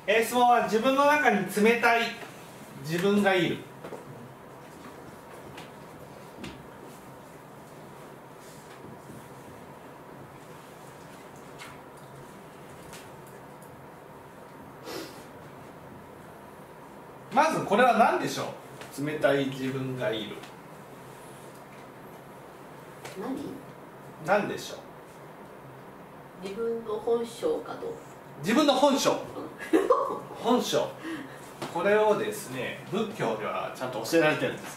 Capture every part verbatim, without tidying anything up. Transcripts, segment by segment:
えー、質問は自分の中に冷たい自分がいる。まずこれは何でしょう。冷たい自分がいる。 何？ 何でしょう。 自分の本性かどうか。 自分の本性。本性。これをですね、仏教ではちゃんと教えられてるんです。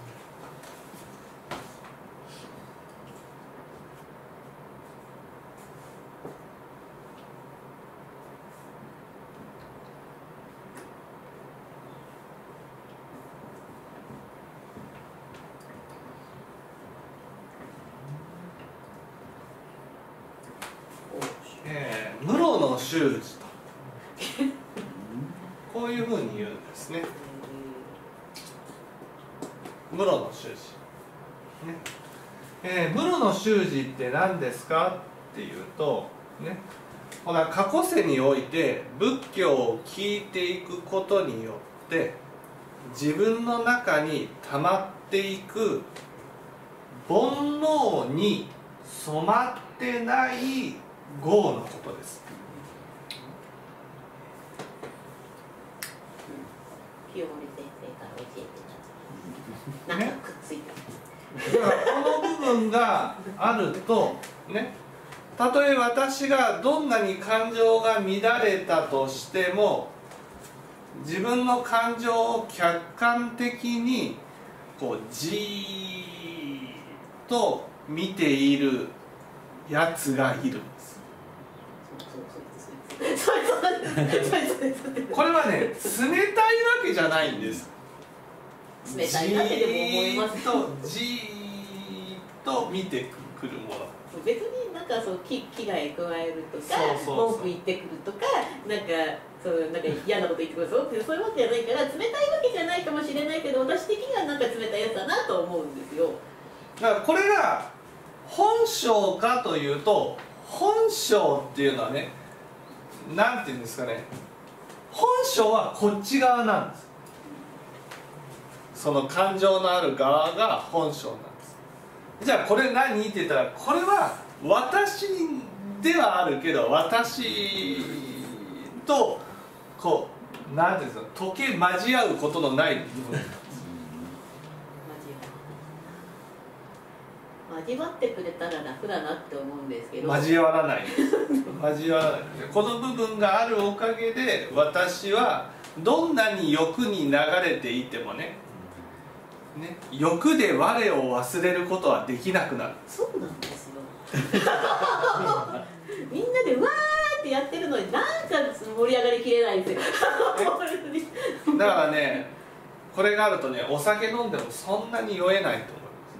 えー、室の修二とこういうふうに言うんですね。室の修二、ねえー、室の修二って何ですかっていうと、ね、ほら過去世において仏教を聞いていくことによって自分の中に溜まっていく煩悩に染まってない業のことです。 清盛先生から教えてた。なんかくっついた。 だからこの部分があるとね、たとえ私がどんなに感情が乱れたとしても自分の感情を客観的にこうじーっと見ているやつがいるんです。これはね、冷たいわけじゃないんです。 冷たいなってでも思います。 じーっとじーっと見てくるもの。 別になんかそう危危害加えるとかそうそうそう文句言ってくるとかなんかそうなんか嫌なこと言ってくるそうそういうわけじゃないから冷たいわけじゃないかもしれないけど私的にはなんか冷たいやつだなと思うんですよ。 だからこれが本性かというと本性っていうのはね、なんていうんですかね、本性はこっち側なんです。その感情のある側が本性なんです。じゃあこれ何って言ったら、これは私ではあるけど私とこうなんていうんですか、溶け交わうことのない部分。 交わってくれたら楽だなって思うんですけど交わらない交わらない。この部分があるおかげで私はどんなに欲に流れていてもねね、欲で我を忘れることはできなくなる。 そうなんですよみんなでわーってやってるのになんか盛り上がりきれないんですよだからね、これがあるとね、お酒飲んでもそんなに酔えないと思います。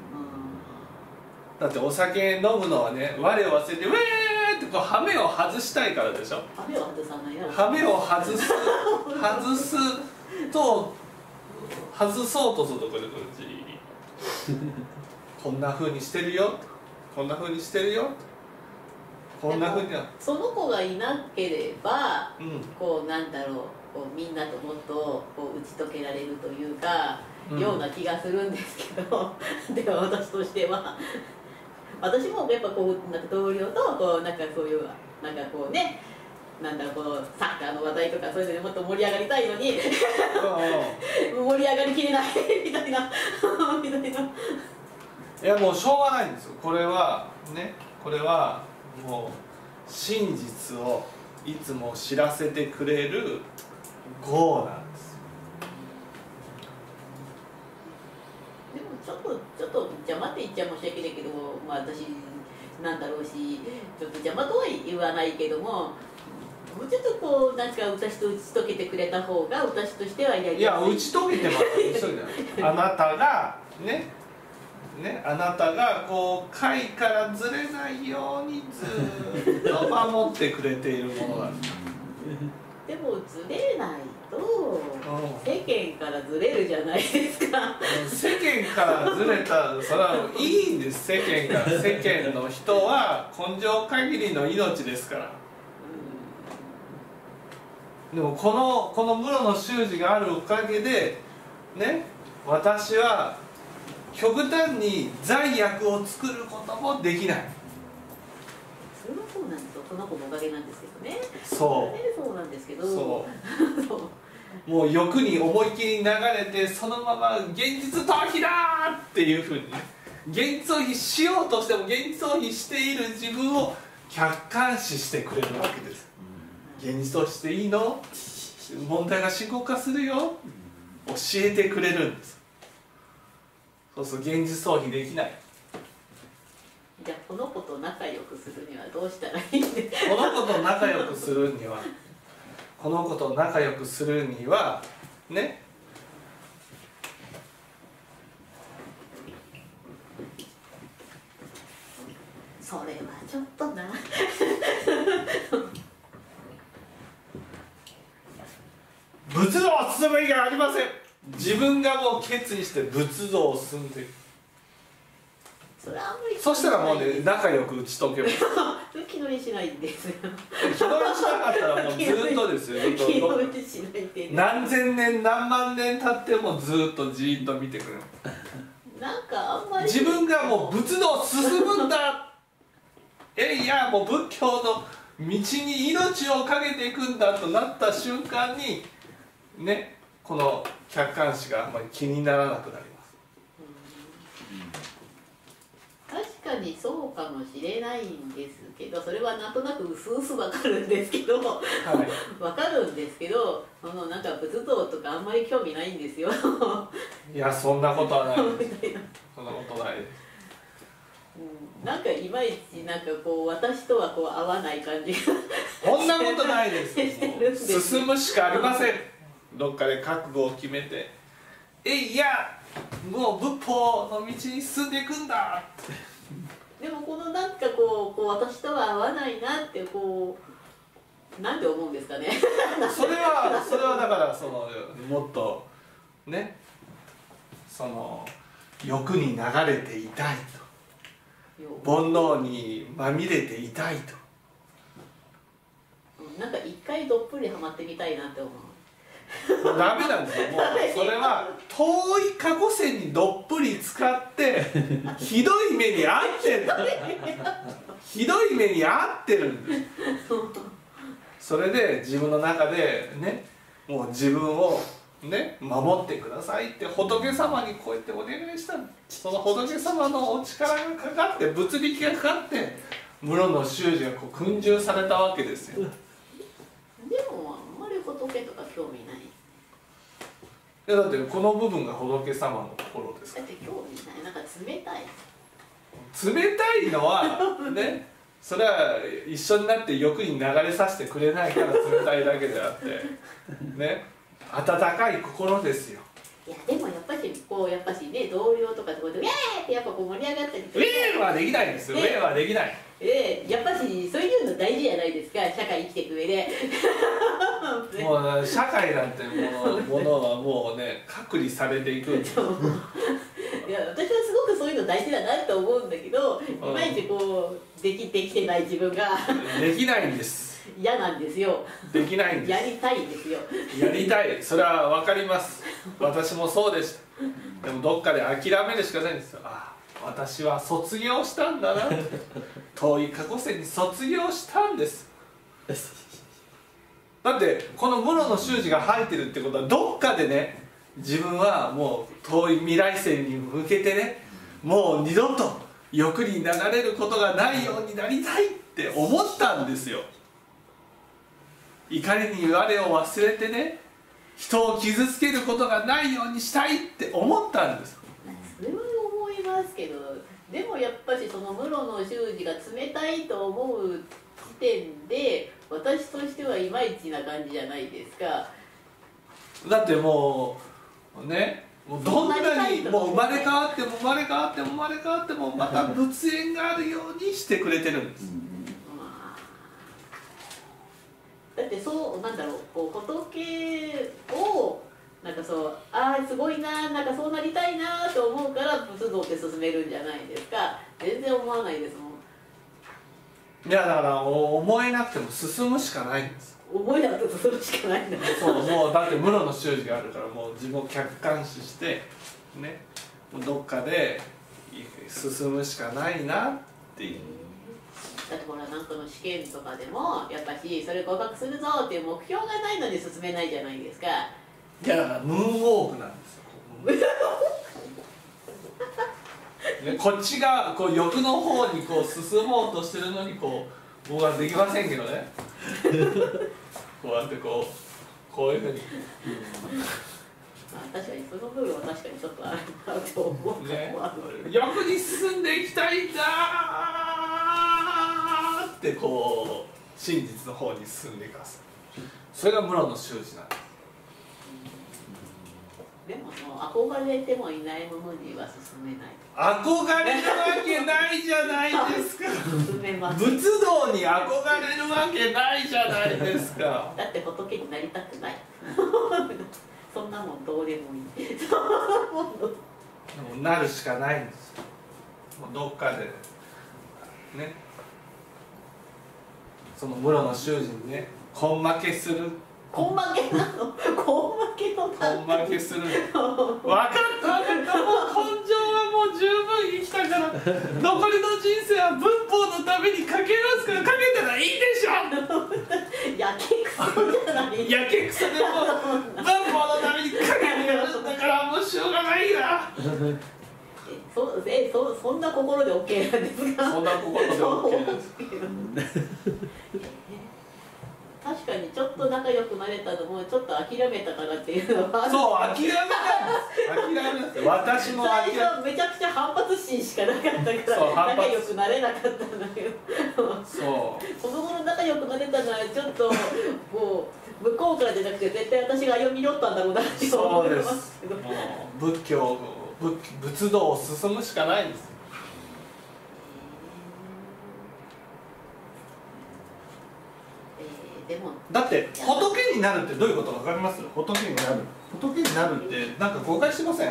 だってお酒飲むのはね、我を忘れてウェーってこうハメを外したいからでしょ。 ハメを外さないやろ。 ハメを外す外すと外そうとするとこれこっちこんな風にしてるよ、こんな風にしてるよ、こんな風にはその子がいなければ、 うん、 こうなんだろう、こうみんなともっとこう打ち解けられるというか、うん、ような気がするんですけどでも私としては私もやっぱこうなんか同僚とこうなんかそういうなんかこうね、なんだろう、こうサッカーの話題とかそういうのでもっと盛り上がりたいのに盛り上がりきれないみたいなみたいな。いやもうしょうがないんですよ。これはね、これはもう真実をいつも知らせてくれる業なんです。 でもちょっとちょっと邪魔って言っちゃ申し訳ないけど、まあ私なんだろうし、ちょっと邪魔とは言わないけども。もうちょっとこうなんか私と打ち解けてくれた方が私としてはやりやすい。いや打ち解けてますあなたがねね、あなたがこう解からずれないようにずっと守ってくれているものなんです。 でもずれないと世間からずれるじゃないですか。 世間からずれたらそれはいいんです。世間から世間の人は根性限りの命ですからでもこのこの室の修士があるおかげでね、私は極端に罪悪を作ることもできない。 それはそうなんですよ。この子のおかげなんですけどね。 そう、 ね、そうなんですけど。 そうそうもう欲に思いっきり流れて、そのまま現実逃避だっていうふうに現実逃避しようとしても現実逃避している自分を客観視してくれるわけです。現実逃避していいの？問題が深刻化するよ、教えてくれるんです。そうすると現実逃避できない。 じゃあこの子と仲良くするにはどうしたらいいんですか？ この子と仲良くするにはこの子と仲良くするにはね、 それはちょっとな仏像を進む以外ありません。自分がもう決意して仏像を進んでいく。 それはあんまりそしたらもうね、仲良く打ち解けます。 気乗りしないんですよ。 気乗りしなかったらもうずっとですよ。 気乗りしないって、ね、 何千年何万年経ってもずっとじーっと見てくれる。 なんかあんまり自分がもう仏道進むんだえいやもう仏教の道に命をかけていくんだとなった瞬間にね、この客観視があんまり気にならなくなります。 確かにそうかもしれないんですけど、それはなんとなくうすうすわかるんですけど、はい、わかるんですけど、そのなんか仏像とかあんまり興味ないんですよ。 いやそんなことはないですそんなことないです、 うん、なんかいまいちなんかこう私とはこう合わない感じがそんなことないです進むしかありません。どっかで覚悟を決めてえいやもう仏法の道に進んでいくんだってでもこのなんかこう、こう私とは合わないなってこうなんて思うんですかねそれはそれはだからそのもっとね、その欲に流れていたいと煩悩にまみれていたいとなんか一回どっぷりハマってみたいなって思う。 ダメなんですよ。もうそれは遠い過去線にどっぷり使ってひどい目に遭ってるひどい目に遭ってるんです。それで自分の中でね、もう自分をね守ってくださいって仏様にこうやってお願いしたの。その仏様のお力がかかって物力がかかって室の修士がこう訓従されたわけですよ。 でもあんまり仏とか興味ない。 いやだってこの部分が仏様の心ですから。だって興味ない。なんか冷たい。 冷たいのはね、それは一緒になって欲に流れさせてくれないから冷たいだけであってね、温かい心ですよ。 いやでもやっぱしこうやっぱしね同僚とかとこでウェーってやっぱこう盛り上がったりウェーはできないんですよ。ウェーはできない。 ええ、やっぱしそういうの大事じゃないですか、社会生きていく上でもう、ね、社会なんてものものはもうね隔離されていくんですいや私はすごくそういうの大事だなと思うんだけど、いまいちこうできてきてない自分ができないんです嫌なんですよ。 できないんです。 やりたいんですよ。 やりたい、それは分かります。私もそうでした。でもどっかで諦めるしかないんですよ。ああ私は卒業したんだな遠い過去線に卒業したんです。だってこの室の修士が入ってるってことはどっかでね、自分はもう遠い未来線に向けてね、もう二度と欲に流れることがないようになりたいって思ったんですよ。怒りに我を忘れてね、人を傷つけることがないようにしたいって思ったんです。 それは思いますけど、でもやっぱりその室の修士が冷たいと思う時点で私としてはいまいちな感じじゃないですか。 だってもうね、もうどんなにもう生まれ変わっても生まれ変わっても生まれ変わってもまた仏縁があるようにしてくれてるんです。 だってそうなんだろう、こう仏をなんかそうああすごいな、なんかそうなりたいなと思うから仏像って進めるんじゃないですか。全然思わないですもん。 いやだから思えなくても進むしかないんです。 思えなくて進むしかないんだ。 そうもうだって室の修士があるからもう自分を客観視してねもうどっかで進むしかないなっていう。 だってほらなんかの試験とかでもやっぱしそれ合格するぞっていう目標がないのに進めないじゃないですか。 いやだからムーンウォークなんですよ。ね、こっちがこう欲の方にこう進もうとしてるのにこう僕はできませんけどねこうやってこうこういうふうに、 まあ、確かにその部分は確かにちょっとあるなと思う、 ね、欲に進んでいきたいんだーってこう真実の方に進んでいかす。それが室の修士なんです。 でも憧れてもいないものには進めない。 憧れるわけないじゃないですか進めます。 仏道に憧れるわけないじゃないですかだって仏になりたくないそんなもんどうでもいいでもなるしかないんですよ。もうどっかでねその室の修士にね根負けする。 根負けなの？根負けの根負けする。分かった分かった。もう根性はもう十分生きたから残りの人生は文法のためにかけますからかけたらいいでしょやけくそじゃない。 やけくそでも文法のためにかけてやるんだからもうしょうがないなえそえそそんな心で OK なんですか？ そんな心で OK です確かにちょっと仲良くなれたのもちょっと諦めたからっていうのはある。 そう諦めたんです。諦めたんです。私も諦め最初めちゃくちゃ反発心しかなかったから仲良くなれなかったんだけどそうその後の仲良くなれたのはちょっともう向こうからじゃなくて絶対私が歩み寄ったんだろうなって思いますけど。 もう仏教仏仏道を進むしかないんです。 でもだって仏になるってどういうことか分かります？仏になる仏になるってなんか誤解してません？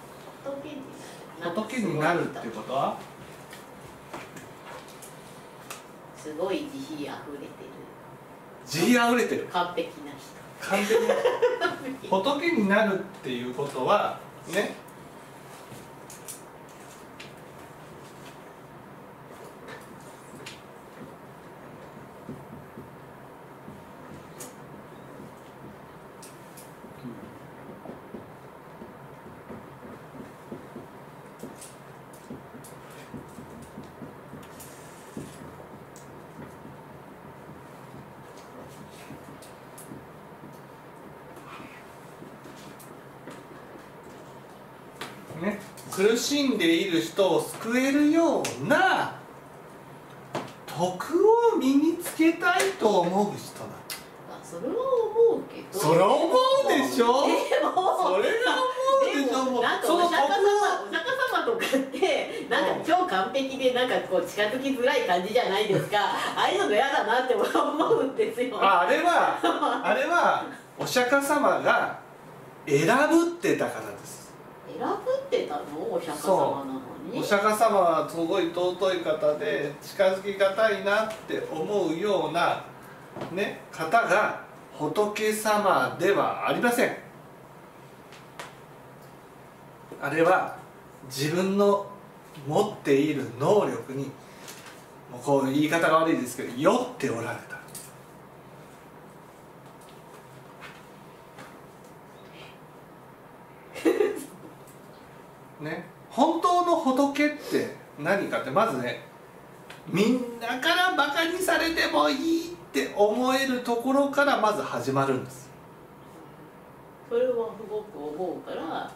仏になるってことはすごい慈悲あふれてる。 慈悲あふれてる完璧な人。 完璧な人仏になるっていうことはねね、苦しんでいる人を救えるような徳を身につけたいと思う人だ。 あ、それは思うけど。 それは思うでしょ。 でもそれが思うでしょ。もうなんかお釈迦様、お釈迦様とかってなんか超完璧でなんかこう近づきづらい感じじゃないですか。ああいうのが嫌だなって思うんですよ。 あ、あれはあれはお釈迦様が選ぶってたからです。 選ぶってたの？お釈迦様なのに。 お釈迦様はすごい尊い方で近づきがたいなって思うようなね方が仏様ではありません。あれは自分の持っている能力にもうこう言い方が悪いですけど酔っておられた。ね、本当の仏って何かってまずねみんなからバカにされてもいいって思えるところからまず始まるんです。 それはすごく思うからなんうん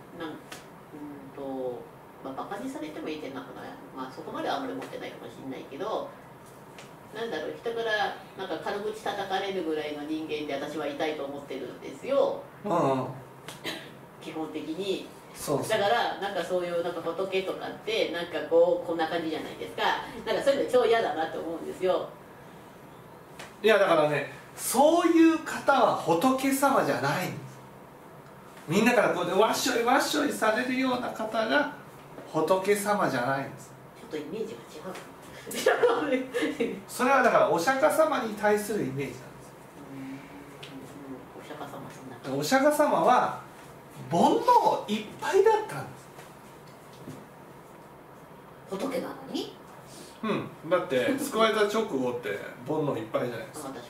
と、まあ、バカにされてもいいってなんかな、まあ、そこまではあんまり思ってないかもしれないけどなんだろう人からなんか軽口叩かれるぐらいの人間で私はいたいと思ってるんですよ、 うん、 基本的に。 そうそう。 だからなんかそういうなんか仏とかってなんかこうこんな感じじゃないですか。なんかそういうの超嫌だなと思うんですよ。 いやだからねそういう方は仏様じゃないんです。みんなからこうでわっしょいわっしょいされるような方が仏様じゃないんです。 ちょっとイメージが違う。 それはだからお釈迦様に対するイメージなんです。 お釈迦様そんなお釈迦様は煩悩いっぱいだったんです。 仏なのに。 うん、だって救われた直後って煩悩いっぱいじゃないですか。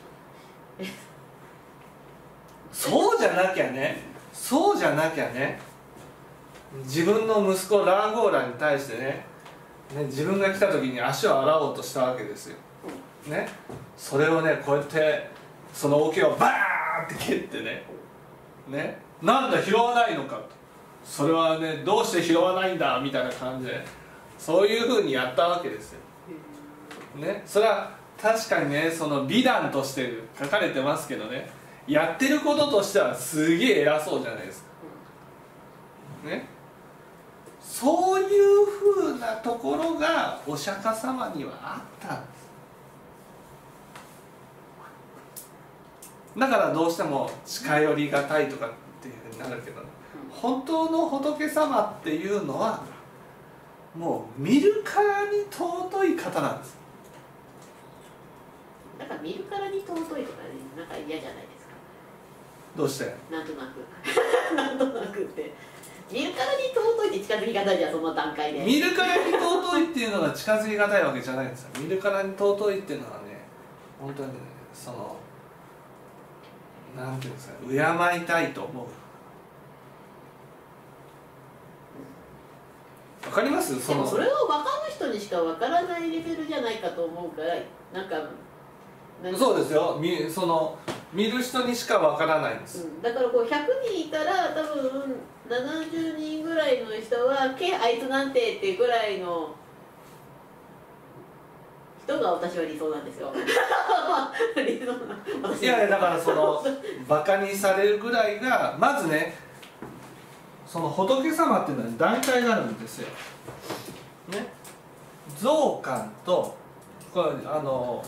そうじゃなきゃね、そうじゃなきゃね、自分の息子ラーゴーラに対してね、ね、自分が来た時に足を洗おうとしたわけですよ、ね、それをねこうやってその桶をバーンって蹴ってね、ね、なんだ拾わないのかと、それはねどうして拾わないんだみたいな感じでそういうふうにやったわけですよ、ね、それは確かにねその美談として書かれてますけどね、やってることとしてはすげえ偉そうじゃないですか、ね、そういうふうなところがお釈迦様にはあったんです。だからどうしても近寄りがたいとかっていうふうになるけど、ね、本当の仏様っていうのはもう見るからに尊い方なんです。 だから見るからに尊いとかね、なんか嫌じゃないですか。 どうして？ なんとなくなんとなくって見るからに尊いって近づき方じゃん、その段階で。 見るからに尊いっていうのが近づきがたいわけじゃないんですよ。見るからに尊いっていうのはね、本当にね、そのなんていうんですか、敬いたいと思う。わかります？そのでもそれは分かる人にしか分からないレベルじゃないかと思うから、なんかなんかそうですよ、みその見る人にしかわからないんです、 うん、だからこうひゃくにんいたら多分ななじゅうにんぐらいの人は「けあいつなんて」っていうぐらいの人が私は理想なんですよ理想な私いやいやだからそのバカにされるぐらいがまずね、その仏様っていうのは段階があるんですよ、ね、増観とこれあの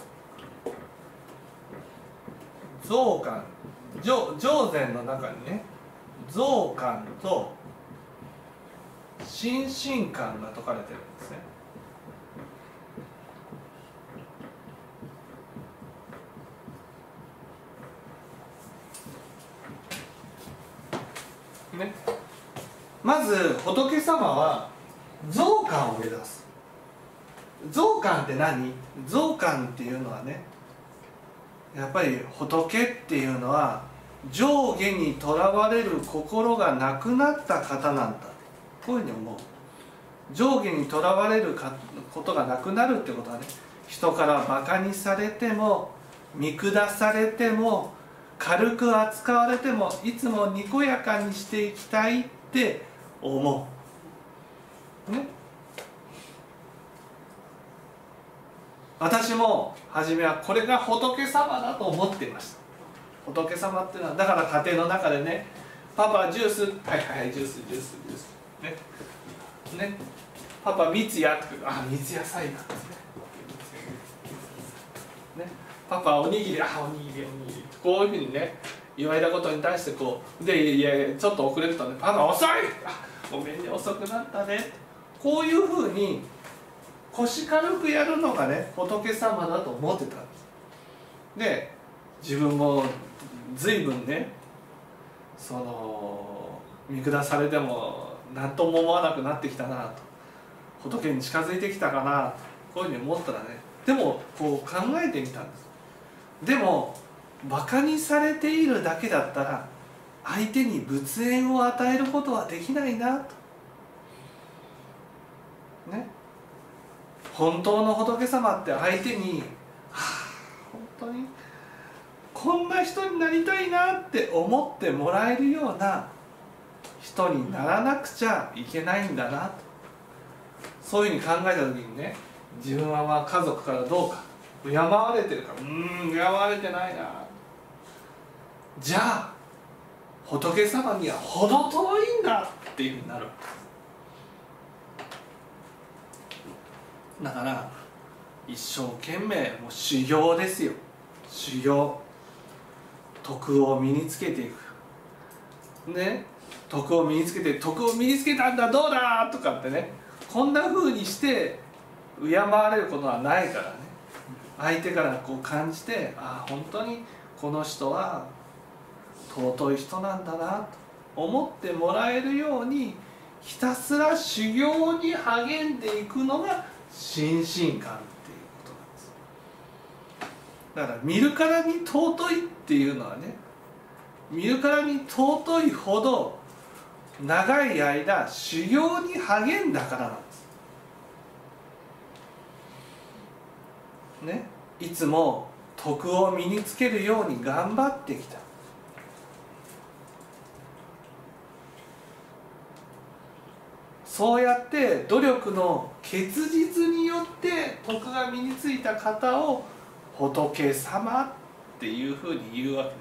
増観上上禅の中にね増観と心身観が説かれてるんですね。ね、まず仏様は増観を目指す。増観って何？増観っていうのはね、やっぱり仏っていうのは上下にとらわれる心がなくなった方なんだ、こういうふうに思う。上下にとらわれることがなくなるってことはね、人からバカにされても見下されても軽く扱われてもいつもにこやかにしていきたいって思う、ね、私も初めはこれが仏様だと思っていました。仏様っていうのはだから家庭の中でね、パパジュース、はいはいジュースジュースジュースねね、パパ蜜やって、あ蜜野菜なんですね、ね、パパおにぎり、あおにぎりおにぎり、こういうふうにね言われたことに対してこうで、いやいやちょっと遅れるとね、パパ遅い、あごめんね遅くなったね、こういうふうに腰軽くやるのがね仏様だと思ってたんです。で自分も随分ねその見下されても何とも思わなくなってきたなと、仏に近づいてきたかなと、こういうふうに思ったらね、でもこう考えてみたんです。でもバカにされているだけだったら相手に仏縁を与えることはできないなとね、本当の仏様って相手に、はあ、本当にこんな人になりたいなって思ってもらえるような人にならなくちゃいけないんだなと、そういうふうに考えた時にね、自分はまあ家族からどうか敬われてるか、うーん敬われてないな、じゃあ仏様には程遠いんだっていうふうになるわけです。だから一生懸命もう修行ですよ、修行、徳を身につけていくね、徳を身につけて、徳を身につけたんだどうだとかってね、こんな風にして敬われることはないからね、相手からこう感じて、ああ本当にこの人は尊い人なんだなと思ってもらえるようにひたすら修行に励んでいくのが心身観っていうことなんです。だから見るからに尊いっていうのはね、見るからに尊いほど長い間修行に励んだからなんですね。いつも徳を身につけるように頑張ってきた。そうやって努力の結実によって徳が身についた方を仏様っていうふうに言うわけです。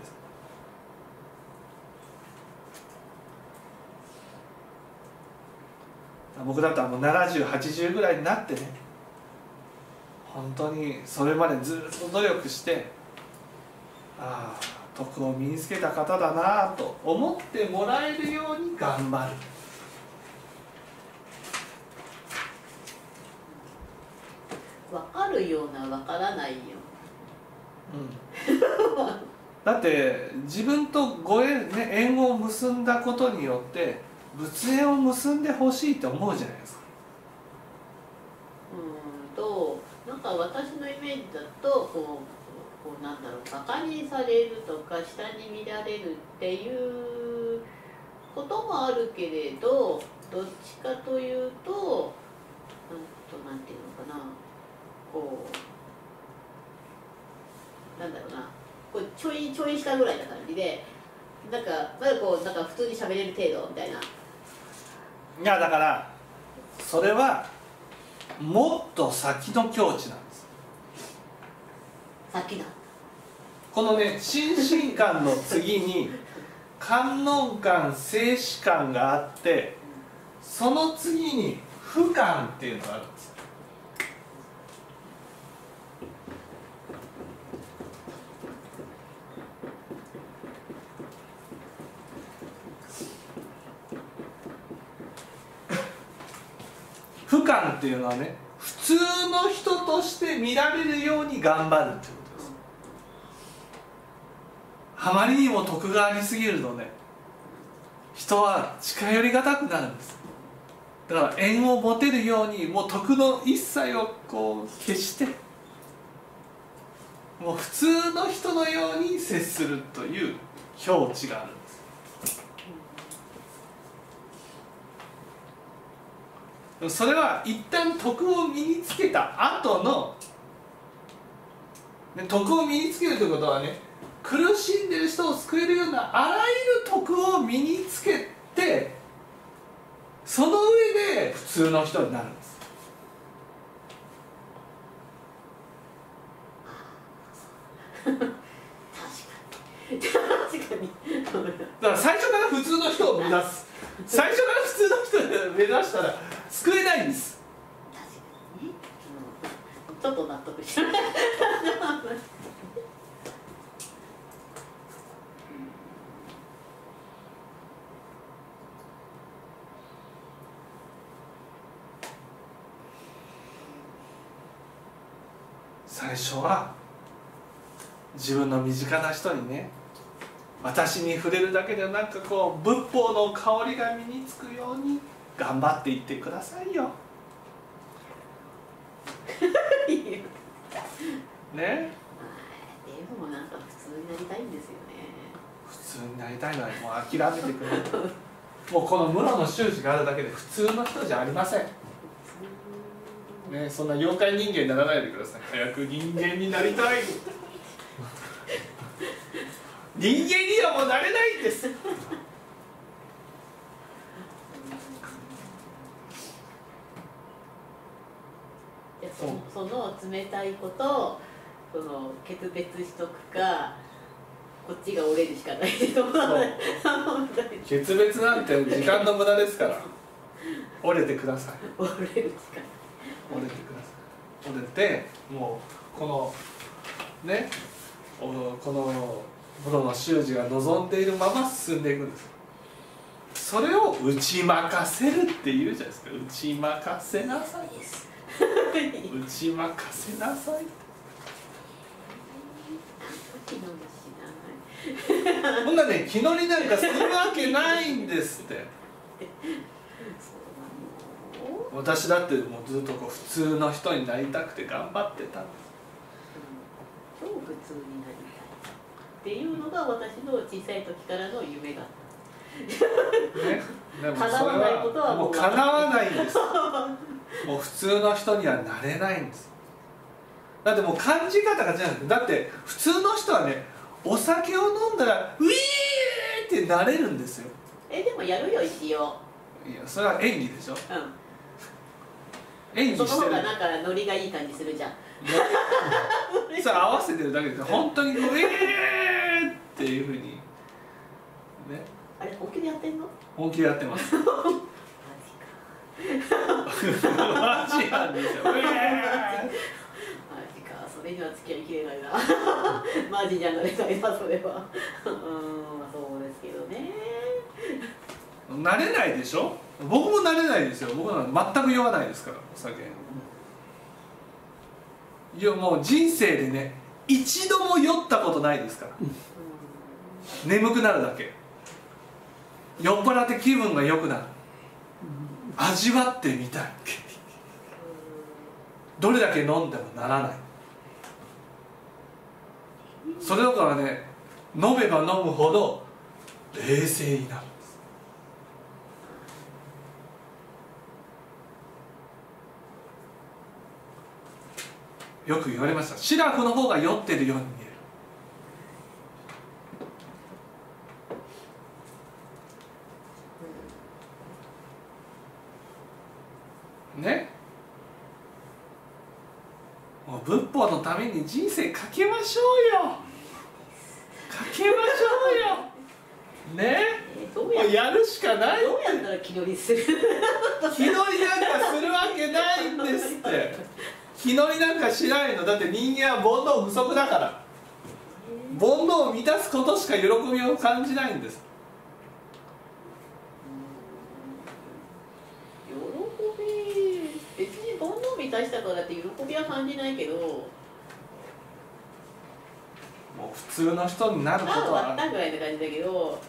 僕だったらもうななじゅうはちじゅうぐらいになってね、本当にそれまでずっと努力して、ああ徳を身につけた方だなと思ってもらえるように頑張る。 分かるような分からないよ、 うん、だって自分とご縁、ね、縁を結んだことによって仏縁を結んでほしいって思うじゃないですか。 うんとなんか私のイメージだとこう、こうなんだろう、バカにされるとか下に見られるっていうこともあるけれど、どっちかというと、うんとなんていうのかな、こうなんだろうな、こうちょいちょいしたぐらいな感じで、なんかまだこうなんか普通に喋れる程度みたいな。 いやだからそれはもっと先の境地なんです。 先だ。 このね心身観の次に観音観静止観があって、その次に俯観っていうのがあるんです。俯瞰っていうのはね、普通の人として見られるように頑張るっていうことです。あまりにも徳がありすぎるとね、人は近寄りがたくなるんです。だから縁を持てるように、もう徳の一切をこう消して、もう普通の人のように接するという境地があるんです。それは一旦徳を身につけた後の、ね、徳を身につけるということはね、苦しんでる人を救えるようなあらゆる徳を身につけて、その上で普通の人になるんです。 確かに確かにだから最初から普通の人を目指す、最初から普通の人を目指したら救えないんです。 確かにね、うん、ちょっと納得した最初は自分の身近な人にね、私に触れるだけでなんかこう仏法の香りが身につくように頑張っていってくださいよね。 でもなんか普通になりたいんですよね。 普通になりたいのはもう諦めてくれもうこの室の修士があるだけで普通の人じゃありませんね。そんな妖怪人間にならないでください。早く人間になりたい人間にはもうなれないんですその冷たい子とその決別しとくか、こっちが折れるしかないと思う。 決別なんて時間の無駄ですから折れてください。 折れるしかない。 折れてください。折れて、もうこのね、この室の修士が望んでいるまま進んでいくんです。それを打ち負かせるっていうじゃないですか。打ち負かせなさいです打ち負かせなさい。そんなね、気乗りなんかするわけないんですって。私だってもうずっとこう普通の人になりたくて頑張ってたんです。 超普通になりたいっていうのが私の小さい時からの夢だった。ね、でもそれはもう叶わないんです。もう普通の人にはなれないんです。だってもう感じ方が違うんです。だって普通の人はね、お酒を飲んだらウィーってなれるんですよ。 え、でもやるよ一応。 いや、それは演技でしょ。 うん、演技してる。その方がなんかノリがいい感じするじゃん。 それ合わせてるだけで本当にこうウィーっていうふうにね。 あれ本気でやってんの？ 本気でやってます。マジなんですよ。マジか、それには付き合いきれないな。マジじゃなれないな、それは。うん、そうですけどね。 慣れないでしょ。僕も慣れないですよ。僕は全く酔わないですから、お酒。いや、もう人生でね、一度も酔ったことないですから。眠くなるだけ。酔っ払って気分が良くなる。味わってみたい。どれだけ飲んでもならない。それだからね、飲めば飲むほど冷静になるんです。よく言われました。シラフの方が酔ってるように見える。ね、もう仏法のために人生かけましょうよ。かけましょうよ。ね、えー、どうやもうやるしかない。 どうやったら気乗りする？ 気乗りなんかするわけないんですって。気乗りなんかしないの。だって人間は煩悩不足だから。煩悩を満たすことしか喜びを感じないんです。 別に煩悩を満たしたからって喜びは感じないけど、もう普通の人になることは終わったぐらいな感じだけど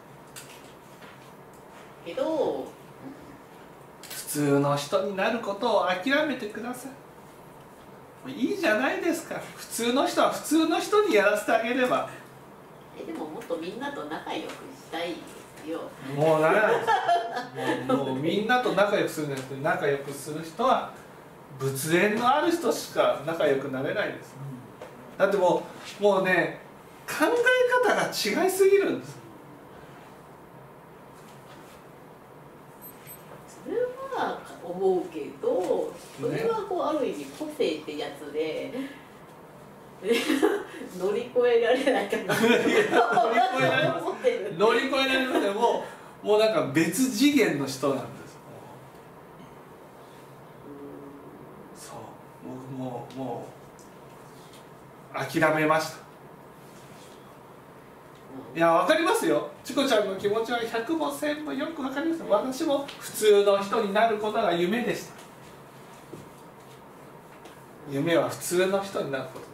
けど普通の人になることを諦めてください。いいじゃないですか。普通の人は普通の人にやらせてあげれば。 え、でももっとみんなと仲良くしたいですよ。 もうならないもう、もうみんなと仲良くするんじゃなくて、仲良くする人は仏縁のある人しか仲良くなれないです。だってもうもうね、考え方が違いすぎるんです。 それは思うけど、それはこうある意味個性ってやつで乗り越えられないかな。乗り越えられます乗り越えられます。 もうもうなんか別次元の人なんです。そう、僕もうもう諦めました。いや、わかりますよ。チコちゃんの気持ちは百も千もよくわかります。私も普通の人になることが夢でした。夢は普通の人になること。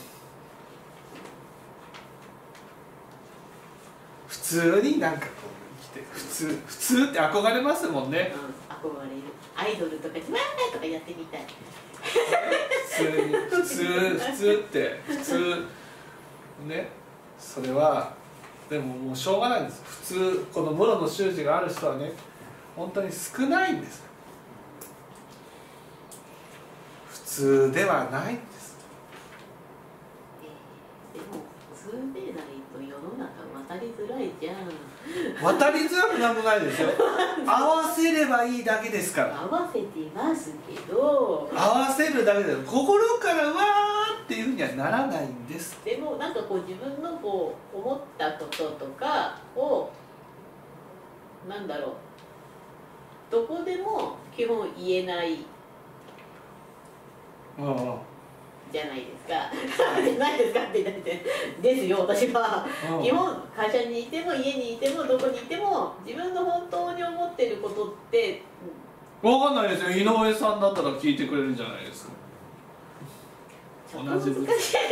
普通になんかこう生きて、普通普通って憧れますもんね。 うん、憧れる。アイドルとか「わー!」とかやってみたい。 普通に普通普通って普通ね、それはでももうしょうがないんです。普通、この室の修士がある人はね、本当に少ないんです。普通ではないんです。 えー、でも普通でないと世の中渡りづらいじゃん。 渡りづらくなくないですよ。合わせればいいだけですから。 合わせてますけど、 合わせるだけで心からわーっていうふうにはならないんです。 でもなんかこう自分のこう思ったこととかをなんだろう、どこでも基本言えないじゃないですか。じゃないですかって言ってですよ。私は基本会社にいても家にいてもどこにいても自分の本当に思ってることってわかんないですよ。井上さんだったら聞いてくれるんじゃないですか。同じ部解説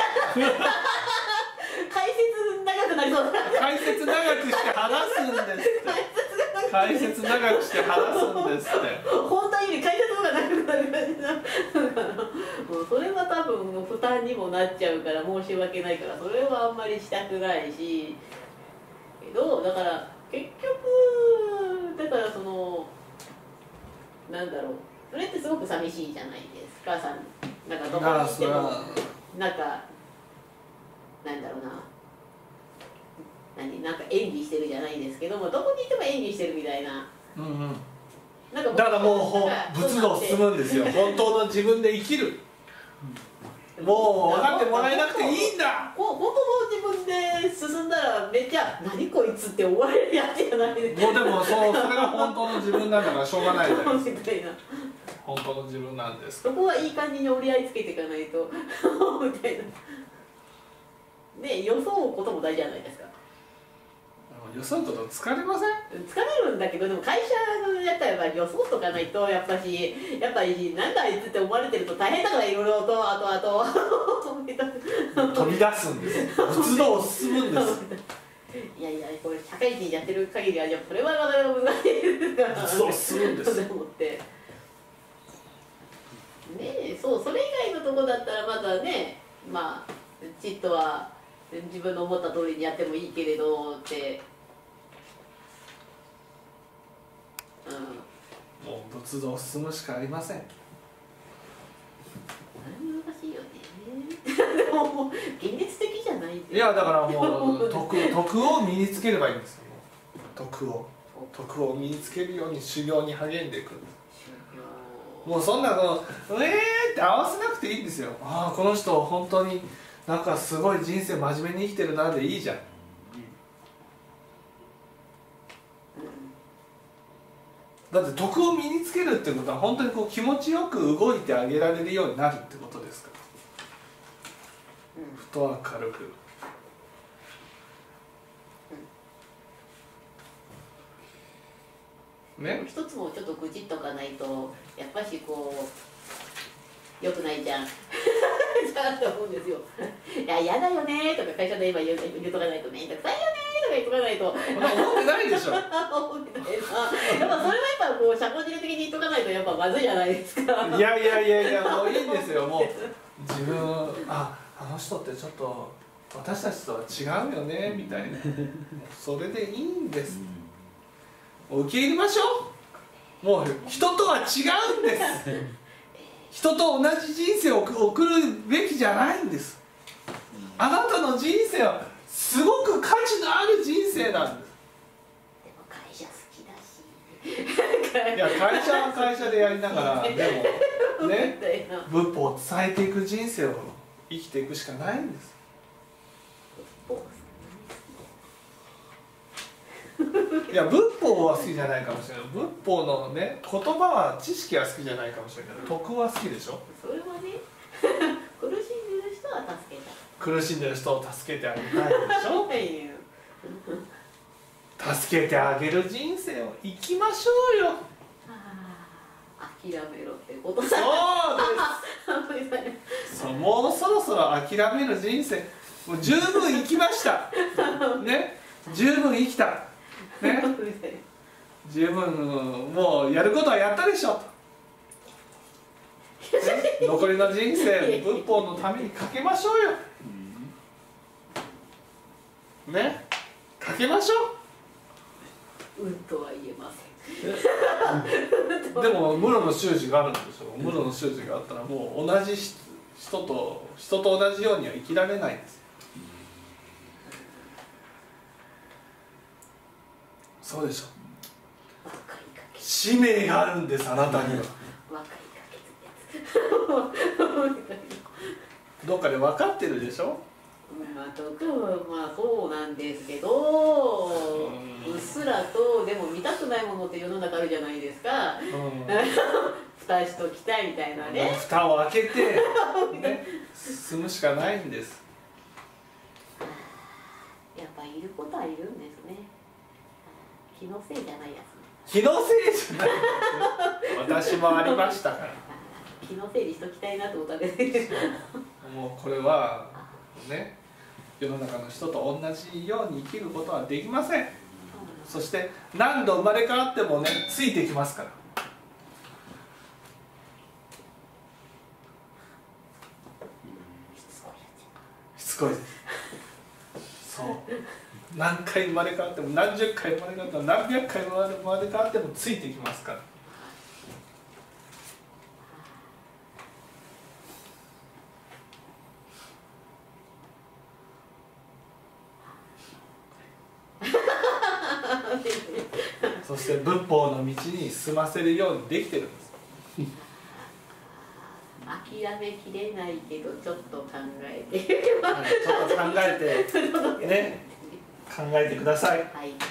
長くなりそうだ。 解説長くして話すんですって解説長くして話すんですって本当に解説の方が長くなる感じな。もうそれは多分負担にもなっちゃうから申し訳ないから、それはあんまりしたくないし、けどだから結局だからそのなんだろう、それってすごく寂しいじゃないですか。さなんかどこに行ってもなんかなんだろうな、何なんか演技してるじゃないですけども、どこに行っても演技してるみたいな。 うんうん、 なんかだからもうほ仏道進むんですよ。本当の自分で生きる。もう分かってもらえなくていいんだ。 本当の自分で進んだらめっちゃ何こいつって思われるやつじゃないですか。 もうでもそうそれが本当の自分なんだからしょうがないじゃないですか。 みたいな。 本当の自分なんですそこはいい感じに折り合いつけていかないとみたいな。ね、予想うことも大事じゃないですか。 予想こと疲れません？ 疲れるんだけど、でも会社のやったら予想とかないとやっぱしやっぱりなんだあいつって思われてると大変だから、いろいろとあとあと飛び出すんです。仏道を進むんです。 いやいや、これ社会人やってる限りは、いやそれはなかなか難しいですから、 仏道を進むんです。 思ってねえ、そうそれ以外のとこだったらまだね、まあちっとは自分の思った通りにやってもいいけれどって。うん、 もう仏道を進むしかありません。 難しいよね。でももう現実的じゃない。 いやだからもう徳徳を身につければいいんですよ。徳を徳を身につけるように修行に励んでいく。もうそんなのえーって合わせなくていいんですよ。ああこの人本当になんかすごい人生真面目に生きてるなでいいじゃん。だって徳を身につけるってことは本当にこう気持ちよく動いてあげられるようになるってことですから、うん、ふと明るく、 うん、ね、一つもちょっと愚痴っとかないとやっぱしこうよくないじゃんだって思うんですよ。いや嫌だよねとか会社で今言うとかないとめんどくさいよねとか言っとかないと思ってないでしょ。 思ってないな。やっぱそれはやっぱこう社交辞令的に言っとかないとやっぱまずいじゃないですか。 いやいやいやいやもういいんですよ。もう自分ああの人ってちょっと私たちとは違うよねみたいなそれでいいんです。もう受け入れましょう。もう人とは違うんです。人と同じ人生を送るべきじゃないんです。あなたの人生はすごく価値のある人生なんです。 でも会社好きだし。 いや会社は会社でやりながらでもね仏法を伝えていく人生を生きていくしかないんです。いや仏法は好きじゃないかもしれない。仏法のね言葉は知識は好きじゃないかもしれないけど徳は好きでしょ。 それはね苦しんでる人は助けたい。苦しんでる人を助けてあげたいでしょ助けてあげる人生を生きましょうよ。 諦めろってことだ。 そうですそうもうそろそろ諦める人生もう十分生きましたね、十分生きたね、十分もうやることはやったでしょと、ね、残りの人生仏法のためにかけましょうよね、かけましょう。うんとは言えません。 でも室の習字があるんでしょ。室の習字があったらもう同じ人と人と同じようには生きられないんです。そうでしょ。使命があるんです、あなたには。どっかで分かってるでしょ。 まあ、とかはまあそうなんですけど、うっすらとでも見たくないものって世の中あるじゃないですか。蓋しときたいみたいなね。 蓋を開けて、ね、進むしかないんです。 やっぱいることはいるんですね。気のせいじゃないやつ。 気のせいじゃない私もありましたから。 気の整理しときたいなと思ったんですもうこれはね、世の中の人と同じように生きることはできません。そして何度生まれ変わってもね、ついてきますから。しつこいです。そう。何回生まれ変わっても、何十回生まれ変わっても、何百回生まれ変わってもついてきますから。そして仏法の道に進ませるようにできてるんです。 諦めきれないけどちょっと考えてはい、ちょっと考えてね、考えてください。 はい。